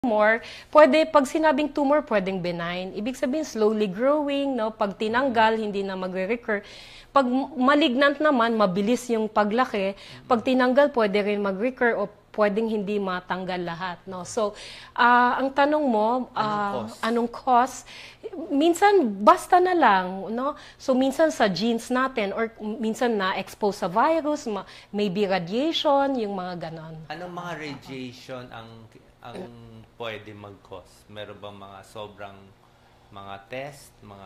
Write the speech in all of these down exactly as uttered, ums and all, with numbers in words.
Tumor, pwede, pag sinabing tumor, pwedeng benign. Ibig sabihin, slowly growing, no? Pag tinanggal, hindi na magre-recur. Pag malignant naman, mabilis yung paglaki. Pag tinanggal, pwede rin mag-recur o pwedeng hindi matanggal lahat, no? So, uh, ang tanong mo, uh, anong cause? Anong cause? Minsan, basta na lang, no? So, minsan sa genes natin or minsan na-expose sa virus, maybe radiation, yung mga ganon. Anong mga radiation ang ang pwede mag-cause? Meron bang mga sobrang mga test, mga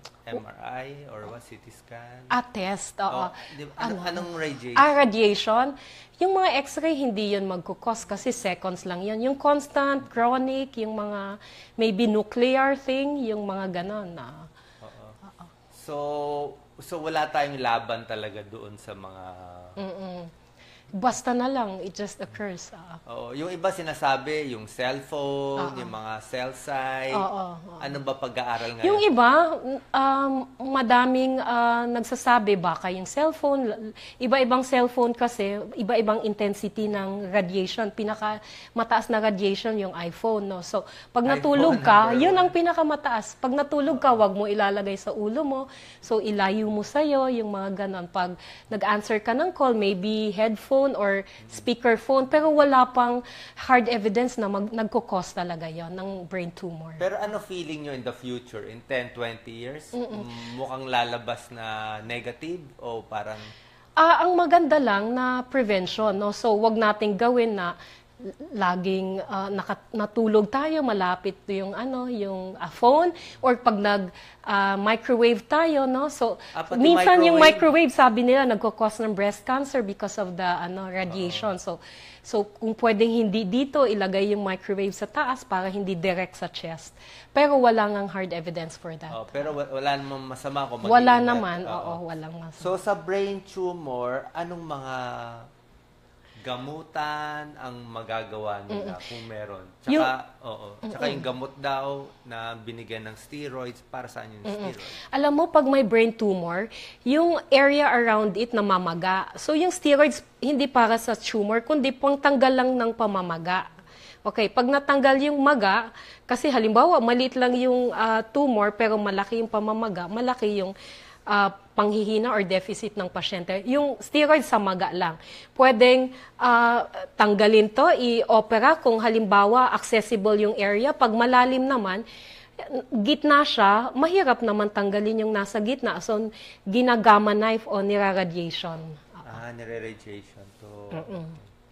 M R I or what, C T scan? Ah, test, oo. Oh, di, ano, ano, anong radiation? Ah, radiation. Yung mga x-ray, hindi yun mag-cause kasi seconds lang yun. Yung constant, chronic, yung mga maybe nuclear thing, yung mga ganon na. Oo. Oo. So, so wala tayong laban talaga doon sa mga... Mm-mm. Basta na lang, it just occurs. Uh. Oo, yung iba sinasabi, yung cellphone, uh-oh. Yung mga cell site. Oo, oo. Ano ba pag-aaral ngayon? Yung iba, um, madaming uh, nagsasabi, baka yung cellphone, iba-ibang cellphone kasi, iba-ibang intensity ng radiation. Pinaka mataas na radiation yung iPhone, no? So, pag natulog ka, yun ang pinakamataas. Pag natulog ka, wag mo ilalagay sa ulo mo. So, ilayo mo sa'yo, yung mga ganon. Pag nag-answer ka ng call, maybe headphone, or speakerphone, pero wala pang hard evidence na mag, nagkukos talaga yon ng brain tumor. Pero ano feeling nyo in the future, in ten, twenty years? Mm-mm. Mukhang lalabas na negative o parang... Uh, ang maganda lang na prevention, no? So, wag nating gawin na laging uh, nakat- natulog tayo, malapit yung ano, yung uh, phone, or pag nag uh, microwave tayo, no? So ah, minsan microwave? yung microwave, sabi nila nagko-cause ng breast cancer because of the ano radiation. Uh-oh. So so kung pwedeng hindi dito ilagay yung microwave sa taas para hindi direct sa chest. Pero wala ngang hard evidence for that. Oh, pero wala namang masama kung mag-iingat. Wala naman, oo, oo, walang masama. So sa brain tumor, anong mga gamutan ang magagawa nila mm-mm. kung meron? Tsaka, yung, oo, tsaka yung gamot daw na binigyan ng steroids, para saan yung mm-mm. steroids? Alam mo, pag may brain tumor, yung area around it namamaga. So yung steroids, hindi para sa tumor, kundi pang tanggal lang ng pamamaga. Okay, pag natanggal yung maga, kasi halimbawa, maliit lang yung uh, tumor, pero malaki yung pamamaga, malaki yung Uh, panghihina or deficit ng pasyente. Yung steroid sa maga lang. Pwedeng uh, tanggalin to, i-opera kung halimbawa accessible yung area. Pag malalim naman, gitna siya, mahirap naman tanggalin yung nasa gitna. So, ginagama knife o niraradiation. Ah, niraradiation to. Okay.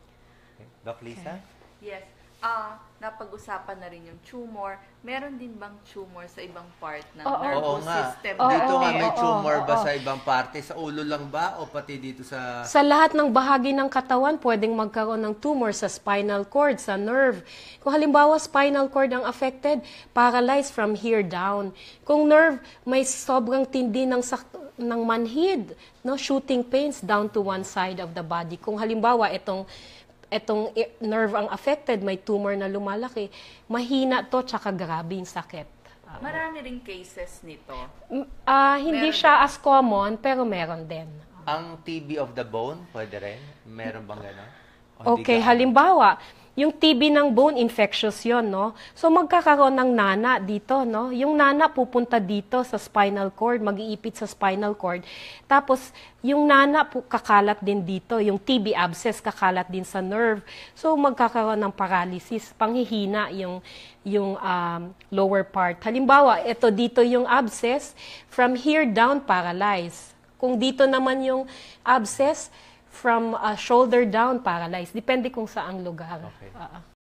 Doc Lisa? Okay. Yes. Ah, uh, napag-usapan na rin yung tumor. Meron din bang tumor sa ibang part ng oh, nervous oo nga. system? Oh, dito nga may tumor oh, ba oh, sa ibang parte? Sa ulo lang ba o pati dito sa... Sa lahat ng bahagi ng katawan, pwedeng magkaroon ng tumor sa spinal cord, sa nerve. Kung halimbawa spinal cord ang affected, paralyzed from here down. Kung nerve, may sobrang tindi ng, ng manhid, no? Shooting pains down to one side of the body. Kung halimbawa itong etong nerve ang affected, may tumor na lumalaki, mahina to, tsaka grabe yung sakit. Uh, Marami ring cases nito. Uh, hindi meron siya din as common, pero meron din. Ang T B of the bone, pwede rin? Meron bang gano'n? Okay, halimbawa, yung T B ng bone, infectious yon, no? So, magkakaroon ng nana dito, no? Yung nana pupunta dito sa spinal cord, mag-iipit sa spinal cord. Tapos, yung nana po, kakalat din dito. Yung T B abscess, kakalat din sa nerve. So, magkakaroon ng paralysis, panghihina yung, yung um, lower part. Halimbawa, ito dito yung abscess, from here down, paralyzed. Kung dito naman yung abscess, from uh, shoulder down, paralyzed. Depende kung saang lugar. Okay. Uh,